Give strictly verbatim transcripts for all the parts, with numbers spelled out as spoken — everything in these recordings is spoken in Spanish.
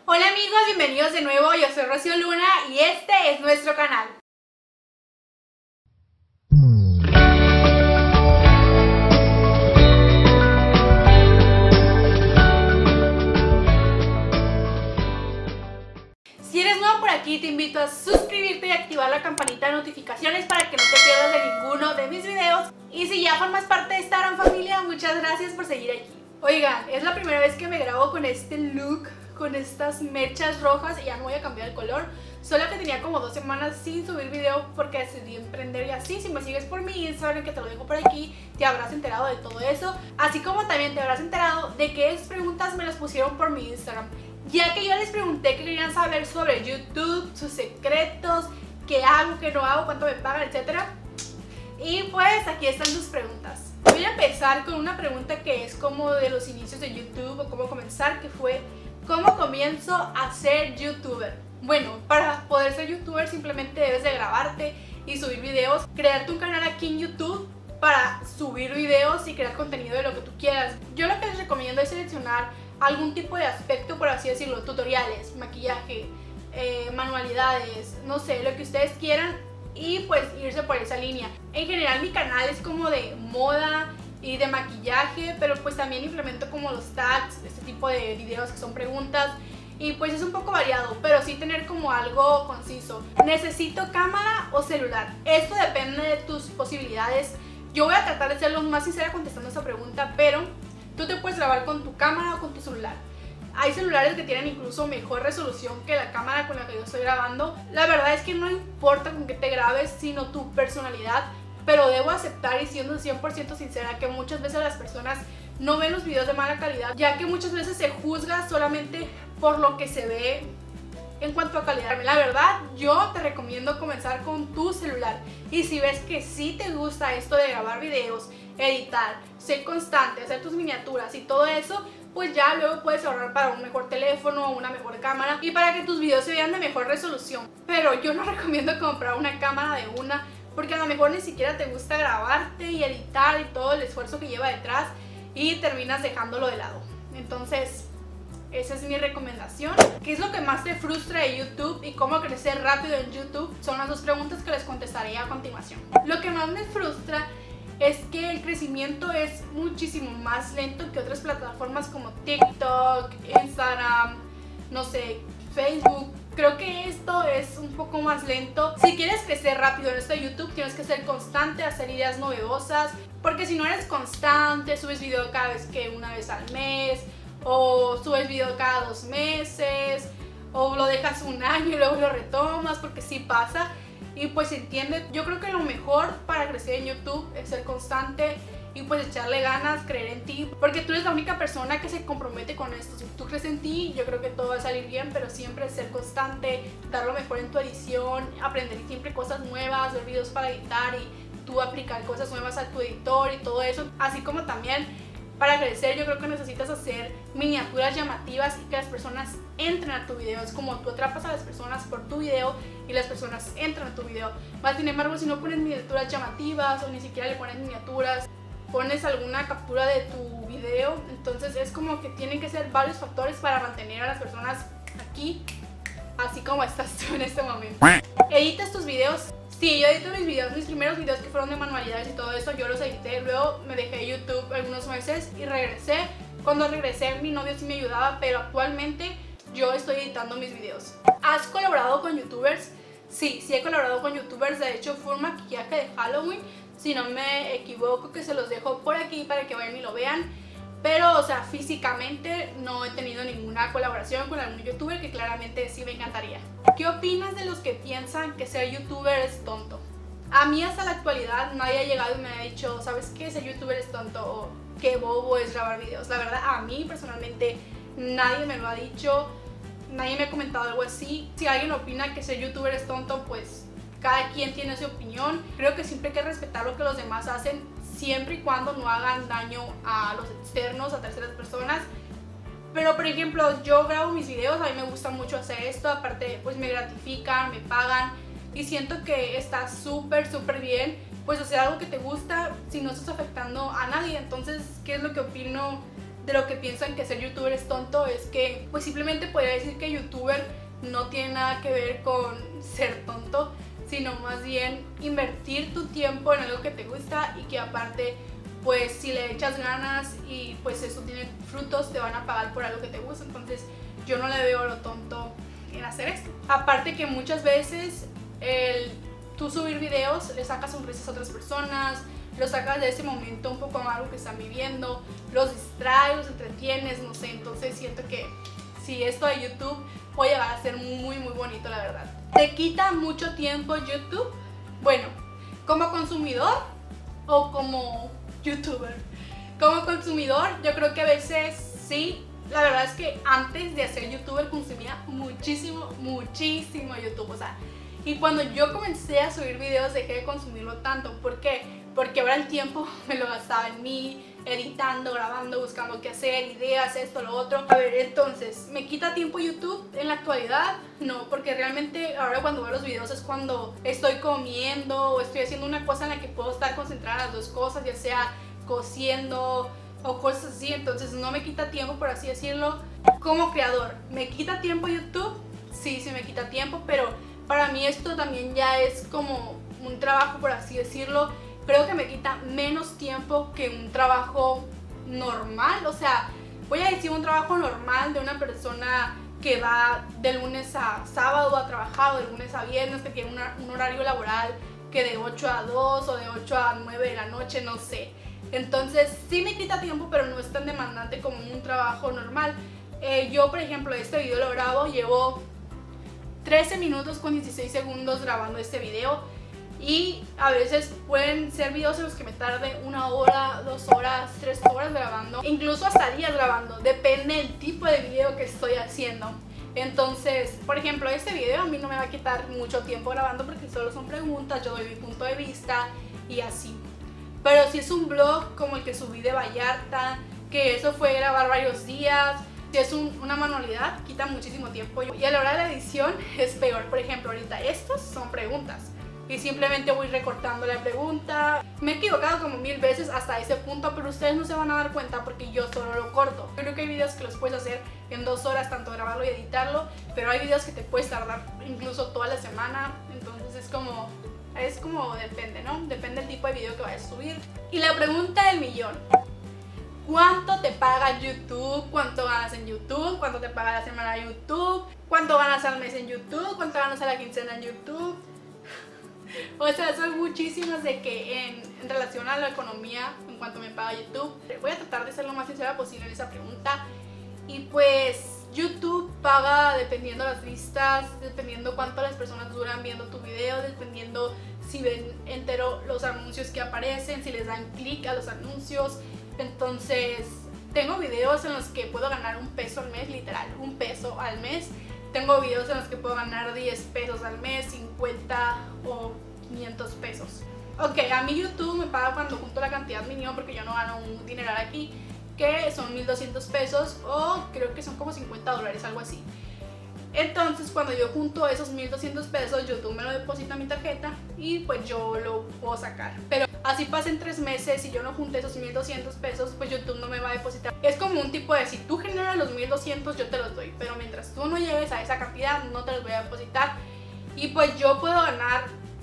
Hola amigos, bienvenidos de nuevo, yo soy Rocío Luna y este es nuestro canal. Si eres nuevo por aquí, te invito a suscribirte y activar la campanita de notificaciones para que no te pierdas de ninguno de mis videos. Y si ya formas parte de esta gran familia, muchas gracias por seguir aquí. Oigan, es la primera vez que me grabo con este look, con estas mechas rojas, y ya no voy a cambiar el color. Solo que tenía como dos semanas sin subir video porque decidí emprender y así. Si me sigues por mi Instagram, que te lo dejo por aquí, te habrás enterado de todo eso. Así como también te habrás enterado de que esas preguntas me las pusieron por mi Instagram, ya que yo les pregunté que querían saber sobre YouTube, sus secretos, qué hago, qué no hago, cuánto me pagan, etcétera. Y pues aquí están sus preguntas. Voy a empezar con una pregunta que es como de los inicios de YouTube o cómo comenzar, que fue: ¿cómo comienzo a ser youtuber? Bueno, para poder ser youtuber simplemente debes de grabarte y subir videos, crearte un canal aquí en YouTube para subir videos y crear contenido de lo que tú quieras. Yo lo que les recomiendo es seleccionar algún tipo de aspecto, por así decirlo, tutoriales, maquillaje, eh, manualidades, no sé, lo que ustedes quieran, y pues irse por esa línea. En general mi canal es como de moda y de maquillaje, pero pues también implemento como los tags, este tipo de videos que son preguntas, y pues es un poco variado, pero sí tener como algo conciso. ¿Necesito cámara o celular? Esto depende de tus posibilidades. Yo voy a tratar de ser lo más sincera contestando esta pregunta, pero tú te puedes grabar con tu cámara o con tu celular. Hay celulares que tienen incluso mejor resolución que la cámara con la que yo estoy grabando. La verdad es que no importa con qué te grabes, sino tu personalidad. Pero debo aceptar, y siendo cien por ciento sincera, que muchas veces las personas no ven los videos de mala calidad, ya que muchas veces se juzga solamente por lo que se ve en cuanto a calidad. La verdad, yo te recomiendo comenzar con tu celular. Y si ves que sí te gusta esto de grabar videos, editar, ser constante, hacer tus miniaturas y todo eso, pues ya luego puedes ahorrar para un mejor teléfono, una mejor cámara y para que tus videos se vean de mejor resolución. Pero yo no recomiendo comprar una cámara de una, porque a lo mejor ni siquiera te gusta grabarte y editar y todo el esfuerzo que lleva detrás y terminas dejándolo de lado. Entonces, esa es mi recomendación. ¿Qué es lo que más te frustra de YouTube y cómo crecer rápido en YouTube? Son las dos preguntas que les contestaré a continuación. Lo que más me frustra es que el crecimiento es muchísimo más lento que otras plataformas como TikTok, Instagram, no sé, Facebook. Creo que esto es un poco más lento. Si quieres crecer rápido en esto de YouTube, tienes que ser constante, hacer ideas novedosas, porque si no eres constante, subes video cada vez que una vez al mes, o subes video cada dos meses, o lo dejas un año y luego lo retomas, porque sí pasa. Y pues entiende, yo creo que lo mejor para crecer en YouTube es ser constante y pues echarle ganas, creer en ti, porque tú eres la única persona que se compromete con esto. Si tú crees en ti, yo creo que todo va a salir bien, pero siempre ser constante, dar lo mejor en tu edición, aprender siempre cosas nuevas, ver videos para editar y tú aplicar cosas nuevas a tu editor y todo eso. Así como también para crecer yo creo que necesitas hacer miniaturas llamativas y que las personas entren a tu video. Es como tú atrapas a las personas por tu video y las personas entran a tu video. Más sin embargo, si no pones miniaturas llamativas o ni siquiera le pones miniaturas, pones alguna captura de tu video, entonces es como que tienen que ser varios factores para mantener a las personas aquí, así como estás tú en este momento. ¿Editas tus videos? Sí, yo edito mis videos, mis primeros videos que fueron de manualidades y todo eso, yo los edité. Luego me dejé YouTube algunos meses y regresé. Cuando regresé, mi novio sí me ayudaba, pero actualmente yo estoy editando mis videos. ¿Has colaborado con youtubers? Sí, sí he colaborado con youtubers. De hecho, fue un maquillaje de Halloween, si no me equivoco, que se los dejo por aquí para que vayan y lo vean. Pero, o sea, físicamente no he tenido ninguna colaboración con algún youtuber, que claramente sí me encantaría. ¿Qué opinas de los que piensan que ser youtuber es tonto? A mí hasta la actualidad nadie ha llegado y me ha dicho, ¿sabes qué? Ser youtuber es tonto, o qué bobo es grabar videos. La verdad, a mí personalmente nadie me lo ha dicho, nadie me ha comentado algo así. Si alguien opina que ser youtuber es tonto, pues cada quien tiene su opinión. Creo que siempre hay que respetar lo que los demás hacen, siempre y cuando no hagan daño a los externos, a terceras personas. Pero por ejemplo, yo grabo mis videos, a mí me gusta mucho hacer esto, aparte pues me gratifican, me pagan y siento que está súper súper bien pues hacer algo que te gusta si no estás afectando a nadie. Entonces, ¿qué es lo que opino de lo que piensan que ser youtuber es tonto es que pues simplemente podría decir que youtuber no tiene nada que ver con ser tonto, sino más bien invertir tu tiempo en algo que te gusta y que aparte pues si le echas ganas y pues eso tiene frutos, te van a pagar por algo que te gusta. Entonces yo no le veo lo tonto en hacer esto. Aparte que muchas veces el tú subir videos le sacas sonrisas a otras personas, los sacas de ese momento un poco algo que están viviendo, los distraes, los entretienes, no sé. Entonces siento que si esto de YouTube puede llegar a ser muy muy bonito, la verdad. ¿Te quita mucho tiempo YouTube? Bueno, como consumidor o como youtuber. Como consumidor yo creo que a veces sí. La verdad es que antes de ser youtuber consumía muchísimo, muchísimo YouTube, o sea, y cuando yo comencé a subir videos dejé de consumirlo tanto. ¿Por qué? Porque ahora el tiempo me lo gastaba en mí, editando, grabando, buscando qué hacer, ideas, esto, lo otro. A ver, entonces, ¿me quita tiempo YouTube en la actualidad? No, porque realmente ahora cuando veo los videos es cuando estoy comiendo o estoy haciendo una cosa en la que puedo estar concentrada en las dos cosas, ya sea cociendo o cosas así. Entonces no me quita tiempo, por así decirlo. Como creador, ¿me quita tiempo YouTube? Sí, sí me quita tiempo, pero para mí esto también ya es como un trabajo, por así decirlo. Creo que me quita menos tiempo que un trabajo normal. O sea, voy a decir un trabajo normal de una persona que va de lunes a sábado a trabajar, o de lunes a viernes, que tiene una, un horario laboral que de ocho a dos o de ocho a nueve de la noche, no sé. Entonces sí me quita tiempo, pero no es tan demandante como un trabajo normal. Eh, yo, por ejemplo, este video lo grabo, llevo trece minutos con dieciséis segundos grabando este video. Y a veces pueden ser videos en los que me tarde una hora, dos horas, tres horas grabando, incluso hasta días grabando, depende del tipo de video que estoy haciendo. Entonces, por ejemplo, este video a mí no me va a quitar mucho tiempo grabando porque solo son preguntas, yo doy mi punto de vista y así. Pero si es un vlog como el que subí de Vallarta, que eso fue grabar varios días, si es un, una manualidad, quita muchísimo tiempo. Y a la hora de la edición es peor. Por ejemplo, ahorita estos son preguntas y simplemente voy recortando la pregunta. Me he equivocado como mil veces hasta ese punto, pero ustedes no se van a dar cuenta porque yo solo lo corto. Yo creo que hay videos que los puedes hacer en dos horas, tanto grabarlo y editarlo, pero hay videos que te puedes tardar incluso toda la semana. Entonces es como... Es como depende, ¿no? Depende del tipo de video que vayas a subir. Y la pregunta del millón: ¿cuánto te paga YouTube? ¿Cuánto ganas en YouTube? ¿Cuánto te paga la semana YouTube? ¿Cuánto ganas al mes en YouTube? ¿Cuánto ganas a la quincena en YouTube? O sea, son muchísimas de que en, en relación a la economía, en cuanto me paga YouTube. Voy a tratar de ser lo más sincera posible en esa pregunta. Y pues YouTube paga dependiendo las vistas, dependiendo cuánto las personas duran viendo tu video, dependiendo si ven entero los anuncios que aparecen, si les dan clic a los anuncios. Entonces tengo videos en los que puedo ganar un peso al mes, literal, un peso al mes. Tengo videos en los que puedo ganar diez pesos al mes, cincuenta o quinientos pesos. Ok, a mí YouTube me paga cuando junto la cantidad mínima, porque yo no gano un dineral aquí, que son mil doscientos pesos o creo que son como cincuenta dólares, algo así. Entonces cuando yo junto esos mil doscientos pesos, YouTube me lo deposita a mi tarjeta y pues yo lo puedo sacar. Pero así pasen tres meses y yo no junté esos mil doscientos pesos, pues YouTube no me va a depositar. Es como un tipo de, si tú generas los mil doscientos yo te los doy, pero mientras tú no llegues a esa cantidad no te los voy a depositar. Y pues yo puedo ganar,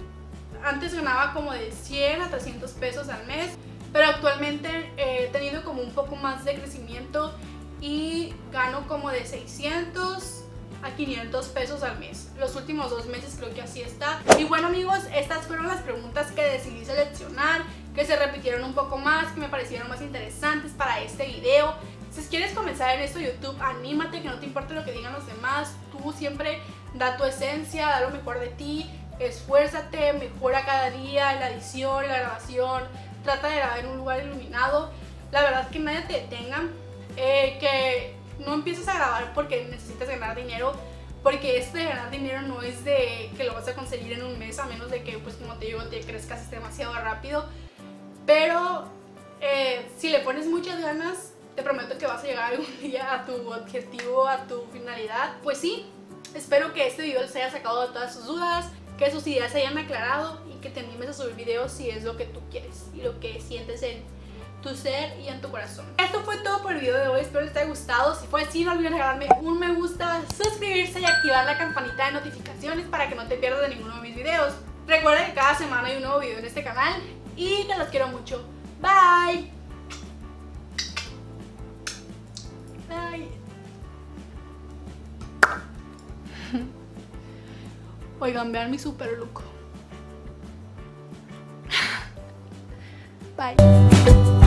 antes ganaba como de cien a trescientos pesos al mes, pero actualmente he tenido como un poco más de crecimiento y gano como de seiscientos a quinientos pesos al mes. Los últimos dos meses creo que así está. Y bueno amigos, estas fueron las preguntas que decidí seleccionar, que se repitieron un poco más, que me parecieron más interesantes para este video. Si quieres comenzar en esto YouTube, anímate, que no te importe lo que digan los demás. Tú siempre da tu esencia, da lo mejor de ti, esfuérzate, mejora cada día en la edición, en la grabación. Trata de grabar en un lugar iluminado. La verdad que nadie te detenga, eh, que no empieces a grabar porque necesitas ganar dinero, porque esto de ganar dinero no es de que lo vas a conseguir en un mes, a menos de que, pues como te digo, te crezcas demasiado rápido. Pero eh, si le pones muchas ganas, te prometo que vas a llegar algún día a tu objetivo, a tu finalidad. Pues sí, espero que este video les haya sacado de todas sus dudas, que sus ideas se hayan aclarado y que te animes a subir videos si es lo que tú quieres y lo que sientes en tu ser y en tu corazón. Esto fue todo por el video de hoy, espero les haya gustado. Si fue así, no olviden regalarme un me gusta, suscribirse y activar la campanita de notificaciones para que no te pierdas de ninguno de mis videos. Recuerda que cada semana hay un nuevo video en este canal y que los quiero mucho. Bye. Bye. Oigan, vean mi super look. Bye.